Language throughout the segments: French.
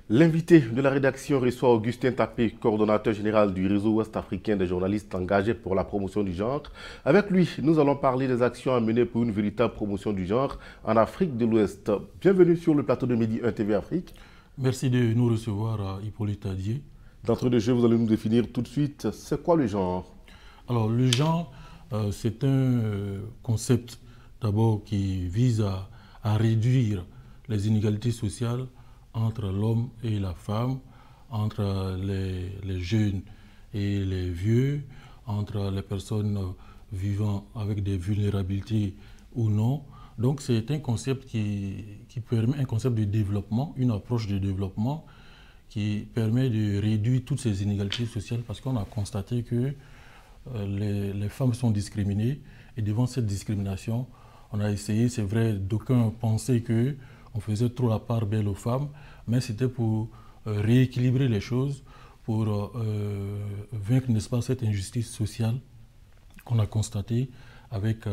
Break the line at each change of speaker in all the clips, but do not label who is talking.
L'invité de la rédaction reçoit Augustin Tapé, coordonnateur général du réseau ouest-africain des journalistes engagés pour la promotion du genre. Avec lui, nous allons parler des actions à mener pour une véritable promotion du genre en Afrique de l'Ouest. Bienvenue sur le plateau de Midi 1 TV Afrique.
Merci de nous recevoir, Hippolyte Adier.
D'entrée de jeu, vous allez nous définir tout de suite, c'est quoi le genre?
Alors, le genre, c'est un concept d'abord qui vise à réduire les inégalités sociales entre l'homme et la femme, entre les jeunes et les vieux, entre les personnes vivant avec des vulnérabilités ou non. Donc c'est un concept qui permet, un concept de développement, une approche de développement qui permet de réduire toutes ces inégalités sociales parce qu'on a constaté que les femmes sont discriminées et devant cette discrimination, on a essayé, c'est vrai, d'aucuns pensaient qu'on faisait trop la part belle aux femmes, mais c'était pour rééquilibrer les choses, pour vaincre, n'est-ce pas, cette injustice sociale qu'on a constatée avec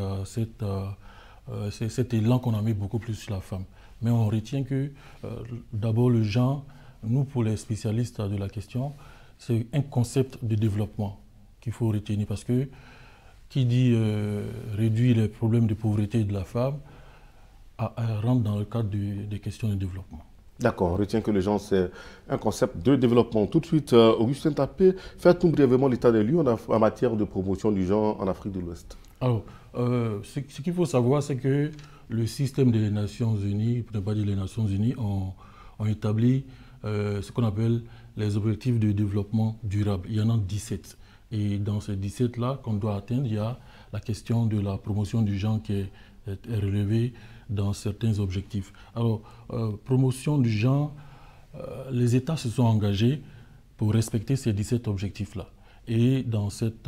cet élan qu'on a mis beaucoup plus sur la femme. Mais on retient que d'abord le genre, nous pour les spécialistes de la question, c'est un concept de développement qu'il faut retenir parce que qui dit réduire les problèmes de pauvreté de la femme rentre dans le cadre des questions de développement.
D'accord, on retient que le genre, c'est un concept de développement. Tout de suite, Augustin Tapé, faites-nous brièvement l'état des lieux en matière de promotion du genre en Afrique de l'Ouest.
Alors, ce qu'il faut savoir, c'est que le système des Nations Unies, pour ne pas dire les Nations Unies, ont établi ce qu'on appelle les objectifs de développement durable. Il y en a 17. Et dans ces 17-là qu'on doit atteindre, il y a la question de la promotion du genre qui est relevée dans certains objectifs. Alors, promotion du genre, les États se sont engagés pour respecter ces 17 objectifs-là. Et dans cette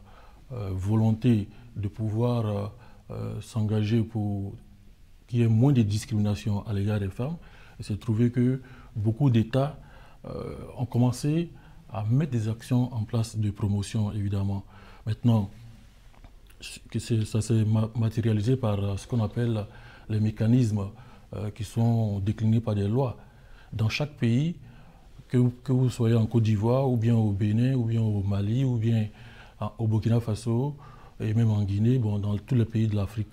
volonté de pouvoir s'engager pour qu'il y ait moins de discrimination à l'égard des femmes, il s'est trouvé que beaucoup d'États ont commencé à mettre des actions en place de promotion, évidemment. Maintenant, ça s'est matérialisé par ce qu'on appelle les mécanismes qui sont déclinés par des lois. Dans chaque pays, que vous soyez en Côte d'Ivoire, ou bien au Bénin, ou bien au Mali, ou bien au Burkina Faso, et même en Guinée, bon, dans tous les pays de l'Afrique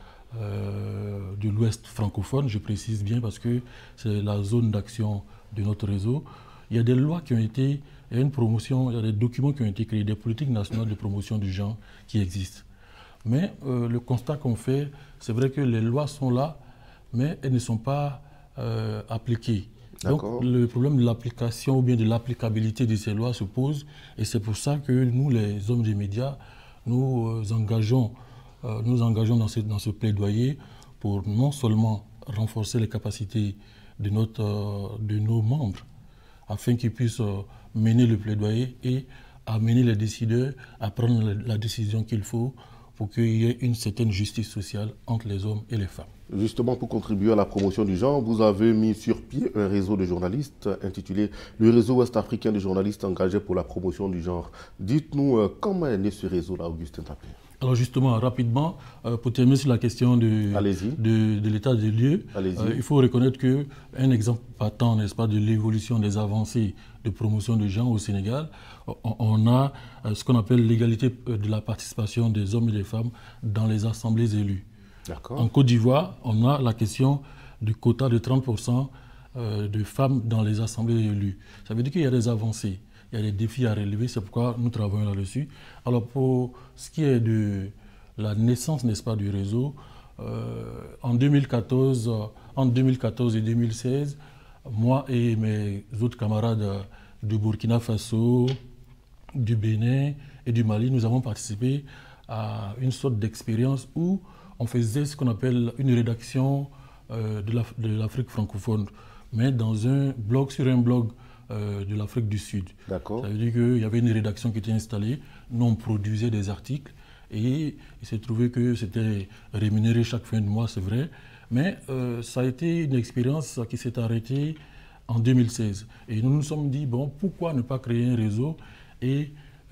de l'Ouest francophone, je précise bien parce que c'est la zone d'action de notre réseau, il y a des lois qui ont été, il y a une promotion, il y a des documents qui ont été créés, des politiques nationales de promotion du genre qui existent. Mais le constat qu'on fait, c'est vrai que les lois sont là, mais elles ne sont pas appliquées. Donc le problème de l'application ou bien de l'applicabilité de ces lois se pose et c'est pour ça que nous, les hommes des médias, nous engageons dans ce plaidoyer pour non seulement renforcer les capacités de nos membres afin qu'ils puissent mener le plaidoyer et amener les décideurs à prendre la décision qu'il faut pour qu'il y ait une certaine justice sociale entre les hommes et les femmes.
Justement, pour contribuer à la promotion du genre, vous avez mis sur pied un réseau de journalistes intitulé le réseau ouest-africain de journalistes engagés pour la promotion du genre. Dites-nous comment est né ce réseau-là, Augustin Tapé?
Alors justement, rapidement, pour terminer sur la question de l'état des lieux, il faut reconnaître qu'un exemple patent, n'est-ce pas, de l'évolution des avancées de promotion du genre au Sénégal, on a ce qu'on appelle l'égalité de la participation des hommes et des femmes dans les assemblées élues. En Côte d'Ivoire, on a la question du quota de 30% de femmes dans les assemblées élues. Ça veut dire qu'il y a des avancées. Il y a des défis à relever, c'est pourquoi nous travaillons là-dessus. Alors pour ce qui est de la naissance, n'est-ce pas, du réseau, en 2014 et 2016, moi et mes autres camarades du Burkina Faso, du Bénin et du Mali, nous avons participé à une sorte d'expérience où on faisait ce qu'on appelle une rédaction de l'Afrique francophone, mais dans un blog, sur un blog de l'Afrique du Sud. Ça veut dire qu'il y avait une rédaction qui était installée, nous on produisait des articles et il s'est trouvé que c'était rémunéré chaque fin de mois, c'est vrai, mais ça a été une expérience qui s'est arrêtée en 2016. Et nous nous sommes dit, bon, pourquoi ne pas créer un réseau et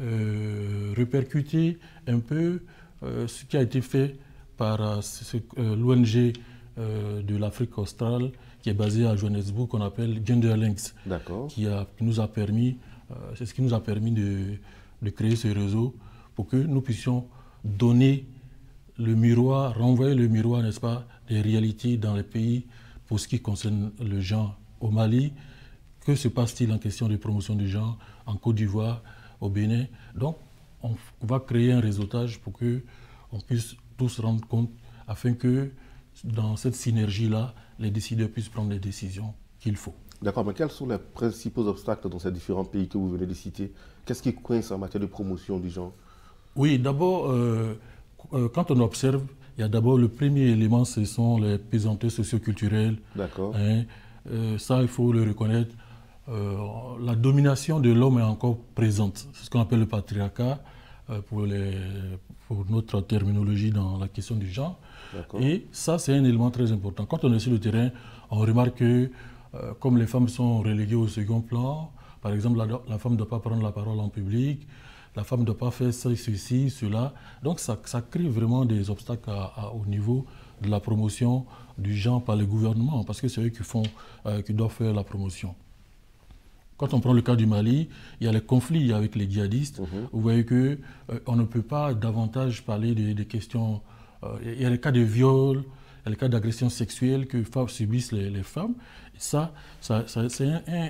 répercuter un peu ce qui a été fait par l'ONG de l'Afrique australe qui est basé à Johannesburg, qu'on appelle Genderlinks, qui nous a permis, c'est ce qui nous a permis de créer ce réseau pour que nous puissions donner le miroir, renvoyer le miroir, n'est-ce pas, des réalités dans les pays pour ce qui concerne le genre. Au Mali, que se passe-t-il en question de promotion du genre en Côte d'Ivoire, au Bénin? Donc, on va créer un réseautage pour qu'on puisse tous se rendre compte, afin que dans cette synergie-là, les décideurs puissent prendre les décisions qu'il faut.
D'accord, mais quels sont les principaux obstacles dans ces différents pays que vous venez de citer? Qu'est-ce qui coince en matière de promotion du genre?
Oui, d'abord, quand on observe, il y a d'abord le premier élément, ce sont les pesanteurs socioculturelles.
D'accord.
Hein, ça, il faut le reconnaître. La domination de l'homme est encore présente. C'est ce qu'on appelle le patriarcat pour notre terminologie dans la question du genre. Et ça, c'est un élément très important. Quand on est sur le terrain, on remarque que comme les femmes sont reléguées au second plan, par exemple, la femme ne doit pas prendre la parole en public, la femme ne doit pas faire ceci, cela. Donc ça crée vraiment des obstacles au niveau de la promotion du genre par les gouvernements, parce que c'est eux qui doivent faire la promotion. Quand on prend le cas du Mali, il y a les conflits avec les djihadistes. Vous voyez qu'on ne peut pas davantage parler des questions. Il y a les cas de viol, il y a les cas d'agression sexuelle que subissent les femmes. Ça c'est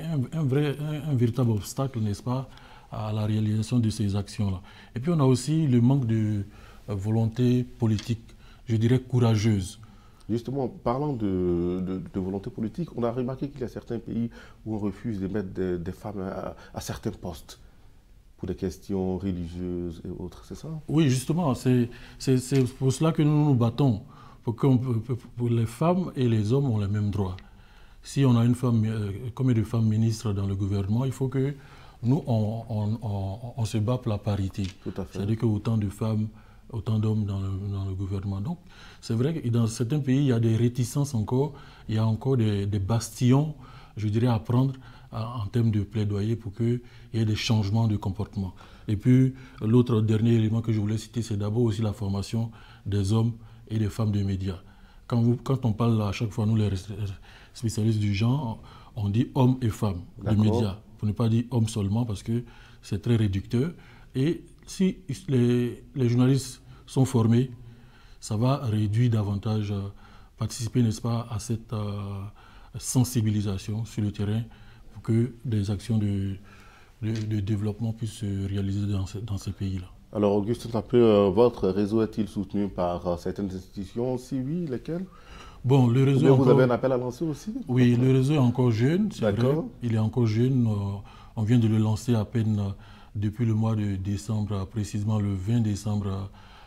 un véritable obstacle, n'est-ce pas, à la réalisation de ces actions-là. Et puis on a aussi le manque de volonté politique, je dirais courageuse.
Justement, parlant de volonté politique, on a remarqué qu'il y a certains pays où on refuse de mettre des femmes à certains postes pour des questions religieuses et autres, c'est ça? Oui,
justement, c'est pour cela que nous nous battons, pour les femmes et les hommes ont les mêmes droits. Si on a une femme, combien de femmes ministres dans le gouvernement, il faut que nous, on se bat pour la parité. C'est-à-dire qu'autant de femmes, autant d'hommes dans le gouvernement. Donc, c'est vrai que dans certains pays, il y a des réticences encore, il y a encore des bastions, je dirais, à prendre en termes de plaidoyer pour qu'il y ait des changements de comportement. Et puis, l'autre dernier élément que je voulais citer, c'est d'abord aussi la formation des hommes et des femmes de médias. Quand on parle à chaque fois, nous les spécialistes du genre, on dit hommes et femmes de médias. Pour ne pas dire hommes seulement, parce que c'est très réducteur. Et si les journalistes sont formés, ça va réduire davantage, participer, n'est-ce pas, à cette sensibilisation sur le terrain pour que des actions de développement puissent se réaliser dans ces pays-là.
Alors, Augustin Tapé, votre réseau est-il soutenu par certaines institutions? Si oui, lesquelles?
Bon, le réseau
vous avez un appel à lancer aussi?
Oui, le réseau est encore jeune, c'est vrai. Il est encore jeune. On vient de le lancer à peine depuis le mois de décembre, précisément le 20 décembre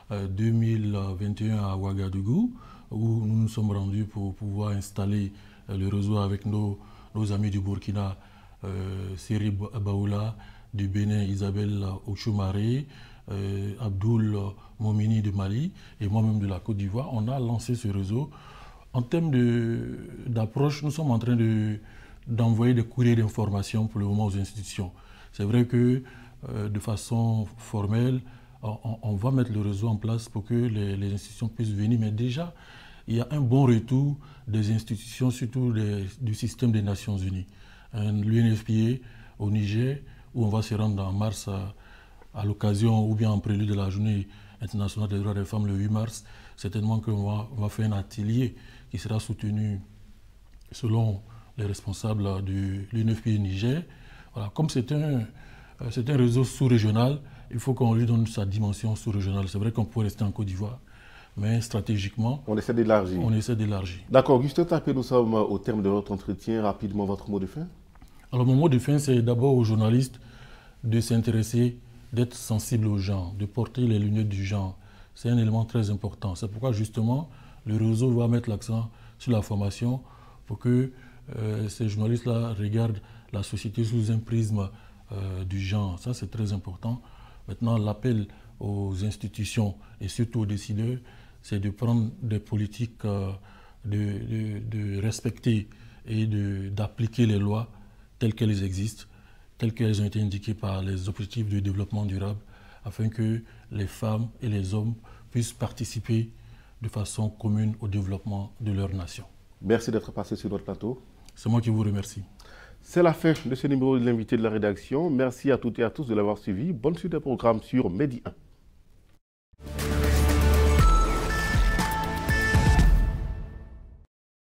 2021 à Ouagadougou, où nous nous sommes rendus pour pouvoir installer le réseau avec nos amis du Burkina, Seri Baoula, du Bénin, Isabelle Ochoumare, Abdoul Momini de Mali et moi-même de la Côte d'Ivoire. On a lancé ce réseau. En termes d'approche, nous sommes en train d'envoyer des courriers d'information pour le moment aux institutions. C'est vrai que de façon formelle, on va mettre le réseau en place pour que les institutions puissent venir. Mais déjà, il y a un bon retour des institutions, surtout du système des Nations Unies. L'UNFPA au Niger, où on va se rendre en mars à l'occasion ou bien en prélude de la Journée internationale des droits des femmes le 8 mars, certainement qu'on va faire un atelier qui sera soutenu selon les responsables de l'UNFPA Niger. Voilà. Comme c'est un réseau sous-régional, il faut qu'on lui donne sa dimension sous-régionale. C'est vrai qu'on peut rester en Côte d'Ivoire, mais stratégiquement,
on essaie d'élargir. D'accord. Augustin Tapé, nous sommes au terme de notre entretien. Rapidement, votre mot de fin?
Alors, mon mot de fin, c'est d'abord aux journalistes de s'intéresser, d'être sensibles au genre, de porter les lunettes du genre. C'est un élément très important. C'est pourquoi, justement, le réseau va mettre l'accent sur la formation pour que ces journalistes-là regardent la société sous un prisme du genre. Ça, c'est très important. Maintenant, l'appel aux institutions et surtout aux décideurs, c'est de prendre des politiques, de respecter et d'appliquer les lois telles qu'elles existent, telles qu'elles ont été indiquées par les objectifs de développement durable, afin que les femmes et les hommes puissent participer de façon commune au développement de leur nation.
Merci d'être passé sur notre plateau.
C'est moi qui vous remercie.
C'est la fin de ce numéro de l'invité de la rédaction. Merci à toutes et à tous de l'avoir suivi. Bonne suite des programmes sur Medi 1.